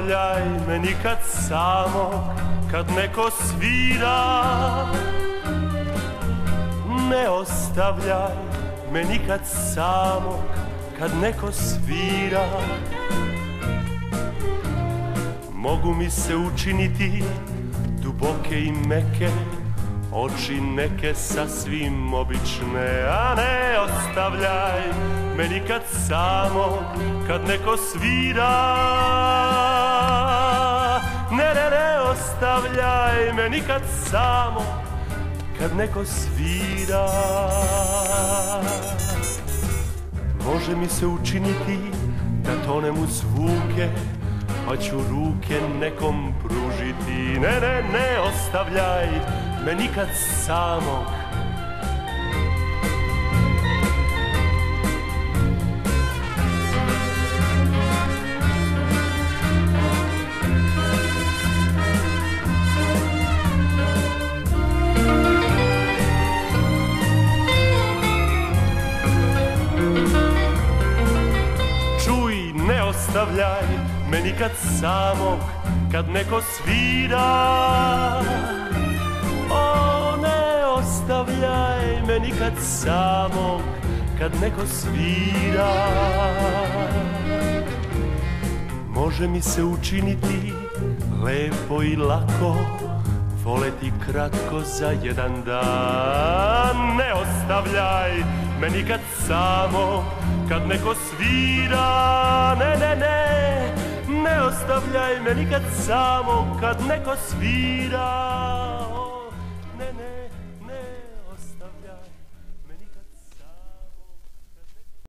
ostavljaj me nikad samog kad neko svira. Ne ostavljaj me nikad samog kad neko svira. Mogu mi se učiniti duboke i meke, oči neke sasvim obične, a ne ostavljaj me nikad samog kad neko svira. Ne ostavljaj me nikad samog kad neko svira. Može mi se učiniti da tonem u zvuke, pa ću ruke nekom pružiti. Ne ostavljaj me nikad samog. Čuj, ne ostavljaj me nikad samog kad neko svira. O, ne ostavljaj me nikad samog kad neko svira. Može mi se učiniti lepo i lako voleti kratko za jedan dan. Ne ostavljaj me nikad samog kad neko svira. Ne ostavljaj me nikad samog kad neko svira.